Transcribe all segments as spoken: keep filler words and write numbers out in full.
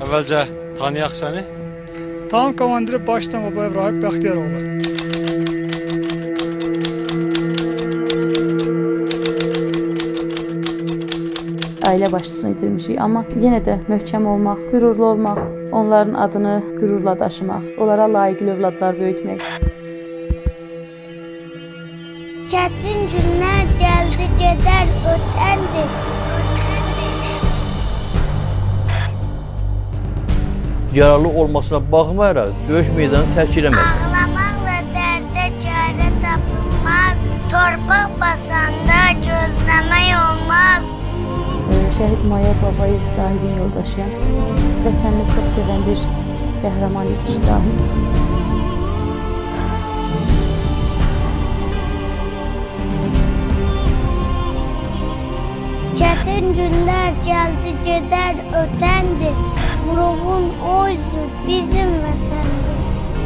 Əvvəlcə tanıyaq səni. Tam komandiri Başdan Babayev Rahib Bəxtiyaroğlu. Ailə başçısını itirmişik, amma yenə də möhkəm olmaq, qürurlu olmaq, onların adını qürurla daşımaq, onlara layiqli övladlar böyütmək. Çətin günlər gəldi, gedər, ötəndir. Yaralı olmasına baxmayaraq döyüş meydanı tərk eləmədi. Ağlamaqla dərdə çarə tapılmaz, torpaq basanda gözləmək olmaz. Şəhid Mayor Babayev Rahibin yoldaşıyam. Vətənini çox sevən bir qəhrəman idi Rahib. Çətin günlər gəldi, gedər, ötəndir. Murovun o üzü bizim vətəndir.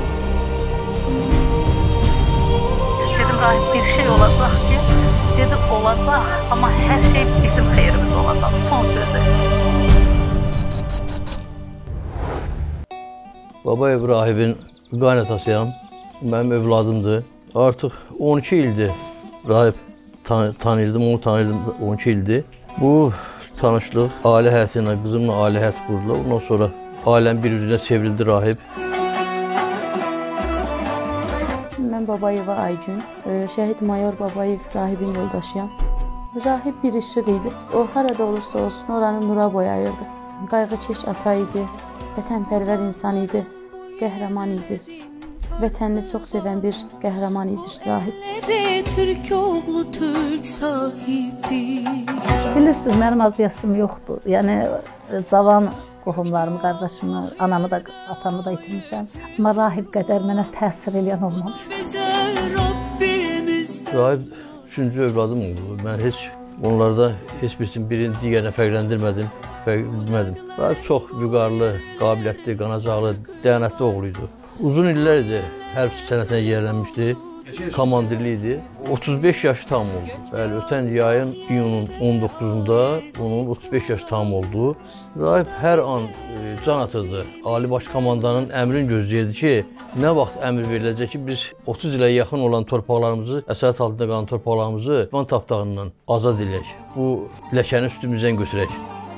Dedim, Rahib, bir şey olacaq ki, dedi, olacaq, amma hər şey bizim xeyrimiz olacaq, son sözü. Babayev Rahibin qaynatasıyam, mənim övladımdır. Artıq on iki ildir Rahib tan tanıyırdım, onu tanıyırdım on iki ildir. Bu tanışlıq ailə həyatı ilə, qızımla ailə həyatı qurdular. Ondan sonra ailəm bir üzrə çevrildi Rahib. Mən Babayeva Aygün, Şəhid Mayor Babayev Rahibin yoldaşıyam. Rahib bir işıq idi. O harada olursa olsun oranı nura boyayırdı. Qayğıkeş ata idi, vətənpərvər insan idi, qəhrəman idi. Vətənini çox sevən bir qəhrəman idi Rahib. Türk oğlu Türk sahibdir. Bilirsiniz, mənim az yaşım yoxdur. Yəni, cavan qohumlarımı, qardaşımı, anamı da, atamı da itirmişəm. Amma Rahib qədər mənə təsir edən olmamışdır. Rahib üçüncü övladım oldu. Mən heç onlarda heç birisinin birini digərinə fərqləndirmədim və bilmədim. Rahib çox vüqarlı, qabiliyyətli, qanacaqlı, dəyanətli oğluydu. Uzun illər idi, hərb sənətinə yerlənmişdi. Komandirli idi. otuz beş yaşı tam oldu. Bəli, ötən yayın iyunun on doqquzunda onun otuz beş yaşı tam oldu. Rahib hər an e, can atırdı. Ali Baş Komandanın əmrini gözləyirdi ki, nə vaxt əmr veriləcək ki, biz otuz ilə yaxın olan torpaqlarımızı, əsarət altında qalan torpaqlarımızı Van tapdağından azad edək. Bu ləkəni üstümüzdən götürək.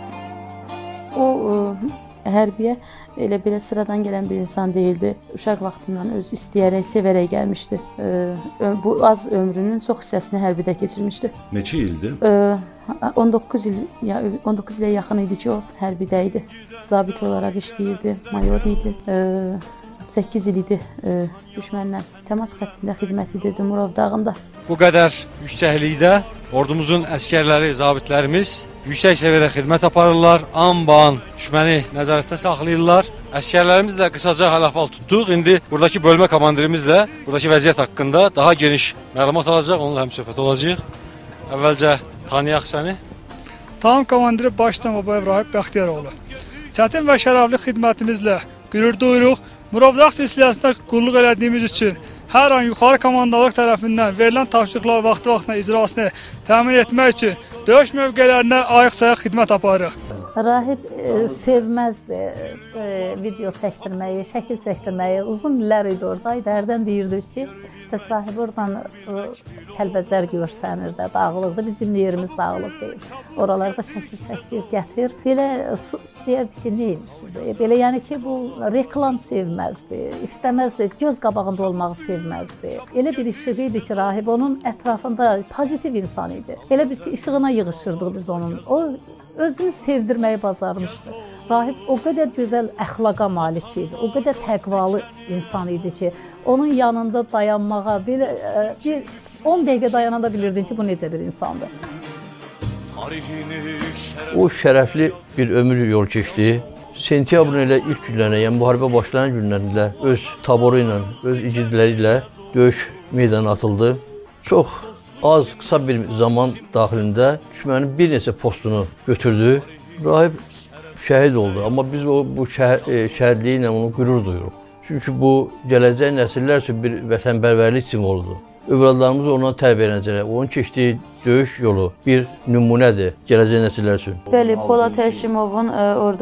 O e, hərbiyə elə belə sıradan gələn bir insan deyildi. Uşaq vaxtından öz istəyərək, sevərək gəlmişdi. Bu az ömrünün çox hissəsini hərbidə keçirmişdi. Neçə ildir? on doqquz il, ya on doqquz ilə yaxın idi ki, o hərbidə idi. Zabit olaraq işləyirdi, mayor idi. səkkiz il idi düşmənlə təmas xəttində xidmət edirdi Murov dağında. Bu qədər yüksəklikdə ordumuzun əskərləri, zabitlərimiz yüksək səviyyədə xidmət aparırlar, an-ban düşməni nəzarətdə saxlayırlar. Əskərlərimizlə qısaca hal-əhval tutduq. İndi buradakı bölmə komandirimizlə buradakı vəziyyət haqqında daha geniş məlumat alacaq, onunla həmsöhbət olacaq. Əvvəlcə tanıyaq səni. Tam komandiri Başdan Babayev Rahib Bəxtiyaroğlu. Çətin və şərəfli xidmətimizlə qürur duyuruq. Murovdağ silsiləsində qulluq elədiyimiz üçün hər an yuxarı komandalıq tərəfindən verilən tapşırıqlar vaxtı-vaxtına icrasını təmin etmək üçün döyüş mövqelərinə ayıq-sayıq xidmət aparırıq. Rahib e, sevməzdi e, video çəkdirməyi, şəkil çəkdirməyi. Uzun illər idi oradaydı. Hərdən deyirdik ki, bəs Rahib oradan e, Kəlbəcər görsənirdi, dağılıqdı. Bizim yerimiz dağılıq deyil. Oralarda şəkil çəkdir, gətir. Belə deyirdi ki, nə edirsiniz? E, belə yəni ki, bu reklam sevməzdi, istəməzdi, göz qabağında olmağı sevməzdi. Elə bir işıq idi ki, Rahib onun ətrafında pozitiv insan idi. Elə bir ki, işığına yığışırdıq biz onun. O özünü sevdirməyi bacarmışdı. Rahib o qədər gözəl əxlaqa malik idi, o qədər təqvalı insan idi ki, onun yanında dayanmağa, belə, bir on dəqiqə dayananda bilirdin ki, bu necə bir insandır. O şərəfli bir ömür yol keçdi. Sentyabrın elə ilk günlərində, yəni müharibə başlayan günlərində öz taboru ilə, öz igidləri ilə döyüş meydanına atıldı. Çox az, qısa bir zaman daxilində düşmənin bir neçə postunu götürdü. Rahib şəhid oldu, amma biz o, bu şəhər, e, şəhidliyi ilə onu qürur duyuruq. Çünki bu gələcək nəsillər üçün bir vətənpərvərlik simvoludur. Övladlarımız ondan tərbiyələnəcəklər. Onun keçdiyi döyüş yolu bir nümunədir gələcək nəsillər üçün. Bəli, Polad Həşimovun e, orada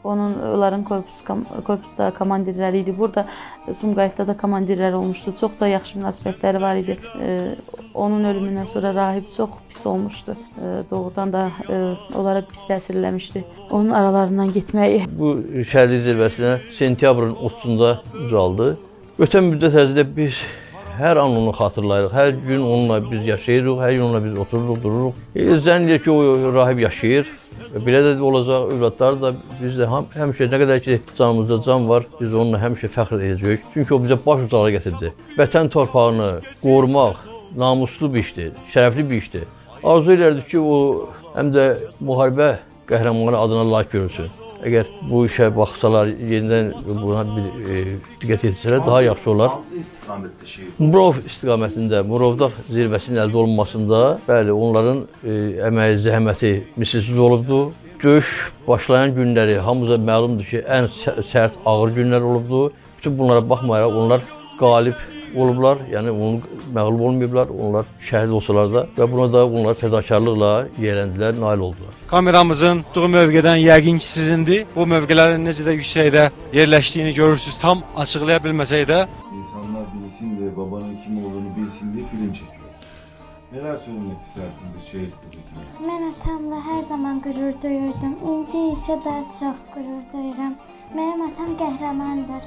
Onun, onların korpus, korpusda komandirləri idi. Burada Sumqayıtda da komandirlər olmuşdu. Çox da yaxşı münasibətləri var idi. Onun ölümündən sonra rahib çox pis olmuşdu. Doğrudan da onlara pis təsir eləmişdi. Onun aralarından getməyi. Bu şəhidlik zirvəsinə sentyabrın otuzunda uzaldı. Ötən müddət ərzində biz hər an onu xatırlayırıq, hər gün onunla biz yaşayırıq, hər gün onunla biz otururuq, dururuq. E, zənn edir ki, o rahib yaşayır. Belə də olacaq, övladları da biz də həm, həmişə nə qədər ki canımızda can var, biz onunla həmişə fəxr edəcəyik. Çünki o bizə baş ucağa gətirdi. Vətən torpağını qorumaq namuslu bir işdir, şərəfli bir işdir. Arzu elərdik ki, o həm də müharibə qəhrəmanları adına layiq görülsün. Əgər bu işə baxsalar, yenidən buna bir e, diqqət etsələr, daha yaxşı olar. Hansı istiqamətdə şey? Murov istiqamətində, Murovdağ zirvəsinin əldə olunmasında, bəli, onların e, əməyi, zəhməti misilsiz olubdur. Döyüş başlayan günləri hamımıza məlumdur ki, ən sərt, ağır günlər olubdur. Bütün bunlara baxmayaraq onlar qalib olublar, yəni onu məğlub olmayıblar, onlar şəhid olsalar da və buna da onlar fədakarlıqla yeləndilər, nail oldular. Kameramızın tutduğu mövqedən yəqin ki sizindir. Bu mövqələrin necə də yüksəkdə yerləşdiyini görürsünüz. Tam açıqlaya bilməsək də. İnsanlar bilsin və babanın kim olduğunu bilsin diye film çekiyor. Neler söylemek istersin bir şehit kızı kimi? Mən atamla hər zaman qürur duyurdum. İndi isə daha çox qürur duyuram. Mənim atam qəhrəmandır.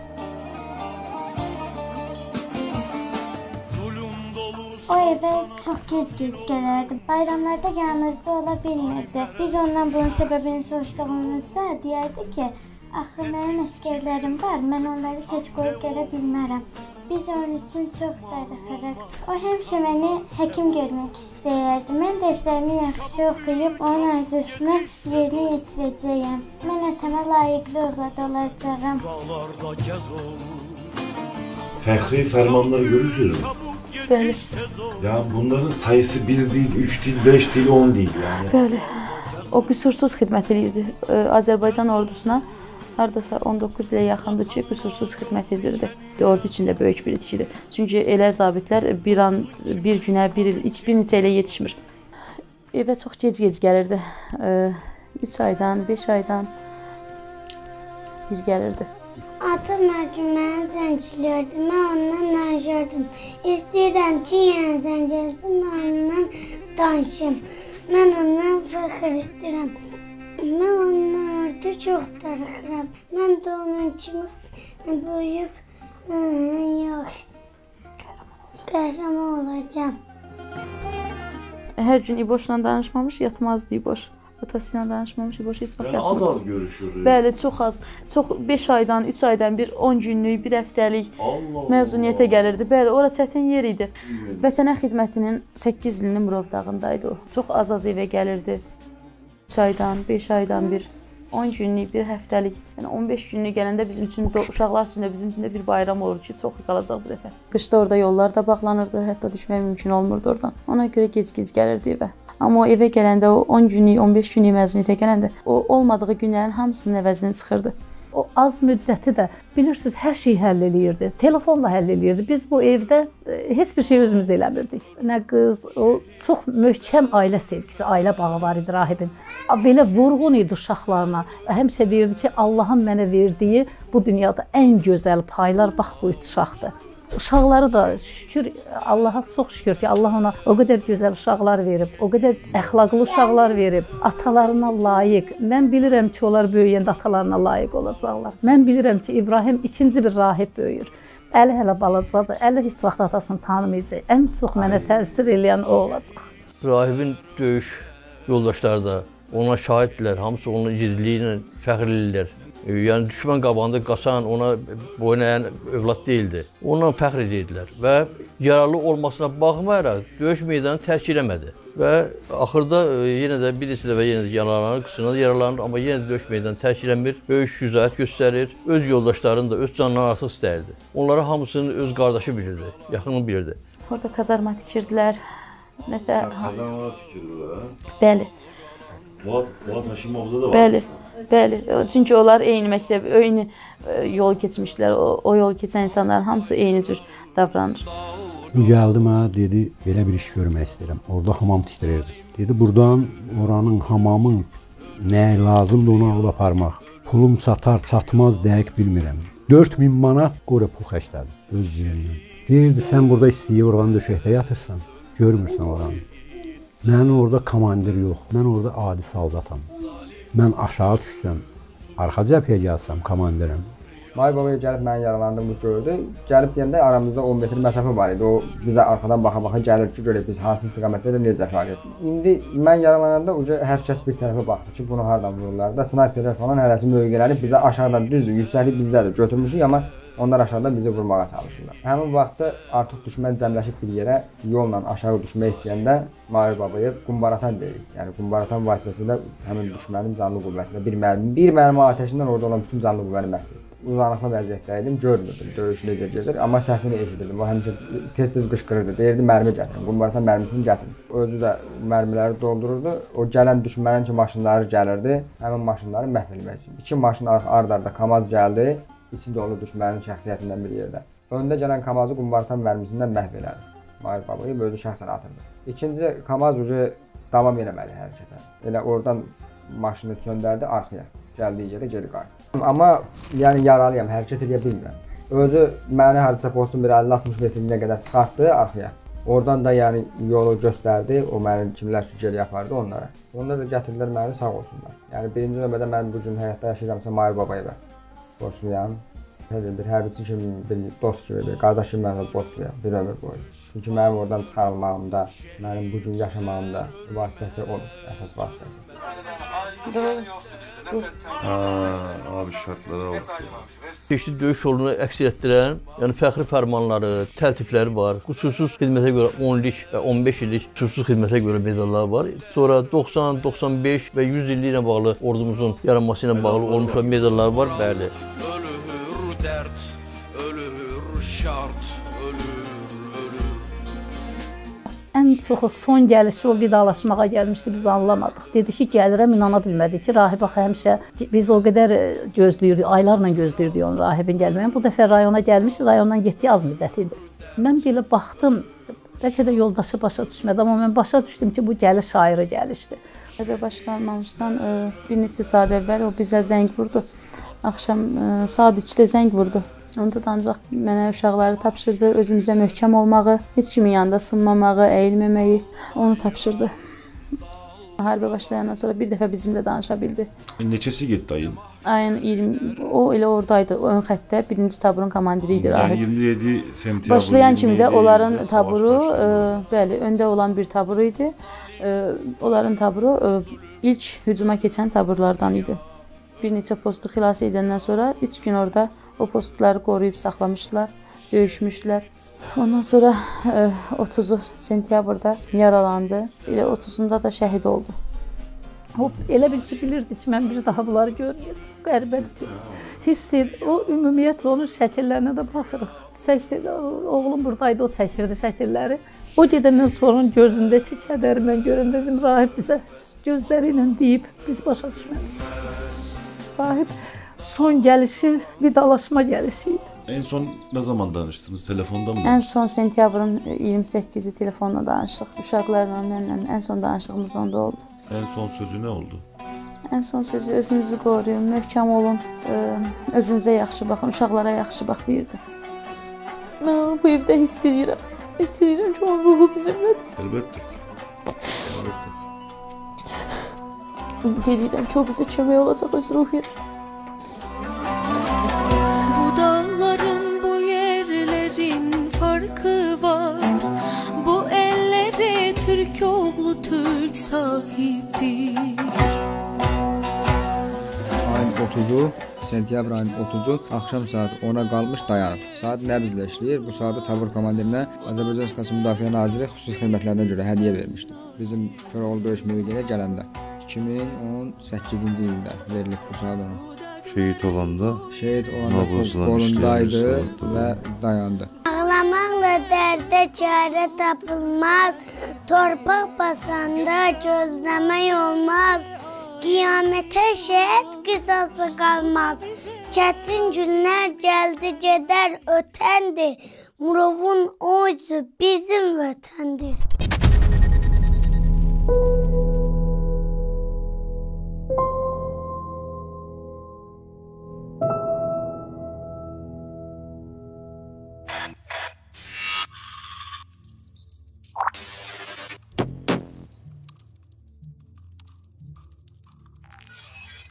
O evə çox gec-gec gələrdi. Bayramlarda yanımızda ola bilmirdi. Biz ondan bunun səbəbini soruşduğumuzda deyərdi ki, axı mənim əsgərlərim var, mən onları tək qoyub gələ bilmərəm. Biz onun üçün çox darıxırıq. O həmişə məni həkim görmək istəyərdi. Mən dərslərimi yaxşı oxuyub onun arzusunu yerinə yetirəcəyəm. Mən atama layiqli övlad olacağam. Fəxri fermanları görürsünüz mü? Bəli. Ya bunların sayısı bir değil, üç değil, beş değil, on değil yani. Bəli. O qüsursuz xidmət edirdi. Azərbaycan ordusuna hardasa on doqquz ilə yaxındır ki, qüsursuz xidmət edirdi. Ordu üçün də böyük bir itkidir. Çünki elə zabitlər bir an, bir günə, bir il, iki, bir neçə ilə yetişmir. Evə çox gec-gec gəlirdi. üç aydan, beş aydan bir gəlirdi. Atam hər gün mənə zəncilirdi, mən ondan danışırdım. İstəyirəm ki, yenə zəncilsin, mən ondan danışım. Mən ondan fəxr etdirəm. Mən ondan orada çox darıxıram. Mən də onun kimi böyüyüb, yox, qəhrəman olacağım. Hər gün İboşla danışmamış, yatmazdı İboş. Atasıyla danışmamış, İboş heç vaxt Yani az az görüşür. Bəli, çox az. Çox beş aydan, üç aydan bir, on günlük, bir həftəlik məzuniyyətə gəlirdi. Bəli, ora çətin yer idi. Vətənə xidmətinin səkkiz ilini Murovdağındaydı o. Çox az-az evə gəlirdi. üç aydan, beş aydan bir, on günlük, bir həftəlik. Yəni on beş günlük gələndə bizim üçün, uşaqlar üçün də bizim üçün də bir bayram olur ki, çox qalacaq bu dəfə. Qışda orada yollar da bağlanırdı, hətta düşmək mümkün olmurdu oradan. Ona görə gec-gec gəlirdi evə. Amma o evə gələndə, o on günlük, on beş günlük məzuniyyətə gələndə, o olmadığı günlərin hamısının əvəzini çıxırdı. O az müddəti də bilirsiniz, hər şeyi həll eləyirdi. Telefonla həll eləyirdi. Biz bu evdə heç bir şey özümüz eləmirdik. Nə qız, o çox möhkəm ailə sevgisi, ailə bağı var idi rahibin. Belə vurğun idi uşaqlarına. Həmişə deyirdi ki, Allahın mənə verdiyi bu dünyada ən gözəl paylar bax bu üç uşaqdır. Uşaqları da şükür, Allaha çox şükür ki, Allah ona o qədər gözəl uşaqlar verib, o qədər əxlaqlı uşaqlar verib, atalarına layiq. Mən bilirəm ki, onlar böyüyəndə atalarına layiq olacaqlar. Mən bilirəm ki, İbrahim ikinci bir rahib böyüyür. Əli hələ balacadır, Əli heç vaxt atasını tanımayacaq. Ən çox mənə təsir eləyən o olacaq. Rahibin döyüş yoldaşları da ona şahiddirlər, hamısı onun igidliyi ilə fəxr edirlər. Yəni düşmən qabağında qaçan, ona boyun əyən övlad deyildi. Ondan fəxr edirdilər və yaralı olmasına baxmayaraq döyüş meydanını tərk eləmədi. Və axırda yenə də bir neçə dəfə yenə də yaralanır, qısınır, yaralanır, amma yenə də döyüş meydanını tərk eləmir, böyük şücaət göstərir, öz yoldaşlarını da öz canından artıq istəyirdi. Onları hamısını öz qardaşı bilirdi, yaxını bilirdi. Orada kazarma tikirdilər, nəsə... Kazanlara tikirdilər, ha? Bəli. Fuat Haşimov'da da var. Bəli. Bəli, çünki onlar eyni məktəb, eyni yol keçmişlər. O, o yol keçən insanların hamısı eyni cür davranır. Gəldi mənə, dedi, belə bir iş görmək istəyirəm. Orada hamam tikdirirdi. Dedi, buradan oranın hamamın nə lazımdır onu alıb aparmaq. Pulum çatar, çatmaz dəqiq bilmirəm. dörd min manat ora pul xərclədim öz yerimdən. Deyirdi, sən burada istəyir oranı döşəkdə yatırsan, görmürsən oranı. Mən orada komandir yox, mən orada adi saldatam. Mən aşağı düşsəm, arxa cəbhəyə gəlsəm komandirəm. Mahir babaya gəlib mən yaralandığımı gördü. Gəlib deyəndə aramızda on metr məsafə var idi. O bizə arxadan baxa-baxa gəlir ki, görək biz hansı istiqamətdə də necə fəaliyyət. İndi mən yaralananda uca hər kəs bir tərəfə baxdı ki, bunu hardan vururlar da. Snayperlər falan hələsi mövqeləri bizə aşağıdan düzdür, yüksəklik bizdə də götürmüşük, amma onlar aşağıdan bizi vurmağa çalışırlar. Həmin vaxtda artıq düşmən cəmləşib bir yerə yolla aşağı düşmək istəyəndə Mahir babaya qumbaratan deyirik. Yəni qumbaratan vasitəsilə həmin düşmənin canlı qüvvəsində bir mərmi, bir mərmi atəşindən orada olan bütün canlı qüvvəni məhv etdi. Uzanıqlı vəziyyətdə idim, görmürdüm döyüş necə gedir, amma səsini eşidirdim. O həmişə tez-tez qışqırırdı, deyirdi mərmi gətirin, qumbaratan mərmisini gətirin. Özü də mərmiləri doldururdu, o gələn düşmənin ki maşınları gəlirdi, həmin maşınları məhv etmək üçün. İki maşın ard-arda KAMAZ gəldi, içi dolu düşmənin şəxsiyyətindən bir yerdə. Öndə gələn KAMAZı qumbaratan mərmisindən məhv elədi. Mahir babayı özü şəxsən atırdı. İkinci KAMAZ ucu davam eləməli hərəkətə. Elə oradan maşını çöndərdi arxaya, gəldiyi yerə geri qayıtdı. Amma yəni yaralıyam, hərəkət edə bilmirəm. Özü məni hadisə postun bir əlli altmış metrinə qədər çıxartdı arxaya. Oradan da yəni yolu göstərdi, o məni kimlər ki geri apardı onlara. Onlar da gətirdilər məni sağ olsunlar. Yəni birinci növbədə mən bu gün həyatda yaşayıramsa Mahir babaya borcluyam. Bir hərbiçi kimi, bir dost kimi, bir qardaş kimi mənə borcluyam bir ömür boyu. Çünki mənim oradan çıxarılmağımda, mənim bu gün yaşamağımda vasitəsi olur, əsas vasitəsi. Abi şartlara bak. Keçdi döyüş yolunu əks etdirən, yəni fəxri fərmanları, təltifləri var. Xüsusiz xidmətə görə on illik və on beş illik xüsusiz xidmətə görə medallar var. Sonra doxsan, doxsan beş və yüz illiyi ilə bağlı ordumuzun yaranması ilə bağlı olmuş medallar var, bəli. Ölür dərd, ölür şart, ölür, ölür. Ən çoxu son gəlişi o vidalaşmağa gəlmişdi, biz anlamadıq. Dedi ki, gəlirəm, inana bilmədik ki, rahib axı həmişə biz o qədər gözləyirdik, aylarla gözləyirdik onun rahibin gəlməyini. Bu dəfə rayona gəlmişdi, rayondan getdiyi az müddət idi. Mən belə baxdım, bəlkə də yoldaşı başa düşmədi, amma mən başa düşdüm ki, bu gəliş ayrı gəlişdir. Dəvə başlanmamışdan bir neçə saat əvvəl o bizə zəng vurdu. Axşam saat üçdə zəng vurdu. Onda da ancaq mənə uşaqları tapşırdı, özümüzə möhkəm olmağı, heç kimin yanında sınmamağı, əyilməməyi onu tapşırdı. Müharibə başlayandan sonra bir dəfə bizimlə danışa bildi. Neçəsi getdi ayın? Ayın iyirmi, o elə oradaydı, ön xəttdə birinci taburun komandiri idi rahib. Yəni iyirmi yeddi sentyabr. Başlayan kimi də onların taburu, e, bəli, öndə olan bir taburu idi. E, onların taburu e, ilk hücuma keçən taburlardan idi. Bir neçə postu xilas edəndən sonra üç gün orada o postları qoruyub saxlamışdılar, döyüşmüşdülər. Ondan sonra e, otuzu sentyabrda yaralandı. Elə otuzunda da şəhid oldu. O elə bil ki, bilirdi ki, mən bir daha bunları görməyəcəm. Qəribədir ki, hiss edir. O ümumiyyətlə onun şəkillərinə də baxırıq. Çəkir, oğlum buradaydı, o çəkirdi şəkilləri. O gedəndən sonra onun gözündəki kədəri mən görüm dedim, rahib bizə gözləri ilə deyib, biz başa düşmədik. Rahib son gəlişi vidalaşma gəlişi idi. En son ne zaman danıştınız? Telefonda mı? En son sentyabrın iyirmi səkkizi telefonla danışdıq. Uşaqlarla, mənlə ən son danışığımız onda oldu. En son sözü ne oldu? En son sözü özünüzü qoruyun, möhkəm olun, özünüzə yaxşı baxın, uşaqlara yaxşı bax deyirdi. Mən bu evdə hiss edirəm. Hiss edirəm ki, onun ruhu bizimlədir. Elbette. Elbette. Gelirəm ki, o bizə kömək olacaq öz ruhu. Bu dağların, bu yerlerin farkı var. Bu ellere Türk oğlu Türk sahiptir. Ayın otuzu, sentyabr ayının otuzu axşam saat ona qalmış dayanıb. Saat nəbzlə işləyir. Bu saatı tabur komandirinə Azərbaycan Respublikası Müdafiə Naziri xüsusi xidmətlərinə görə hədiyyə vermişdi. Bizim Köroğlu döyüş mövqeyinə gələndə. iki min on səkkizinci ildə verilib bu saat ona. Şehit olanda, Şehit olanda kolundaydı və dayandı. Ağlamaqla dərdə çarə tapılmaz, torpaq basanda gözləmək olmaz, qiyamətə şəhid qisası qalmaz. Çətin günlər gəldi gedər ötəndir, Murovun o üzü bizim vətəndir.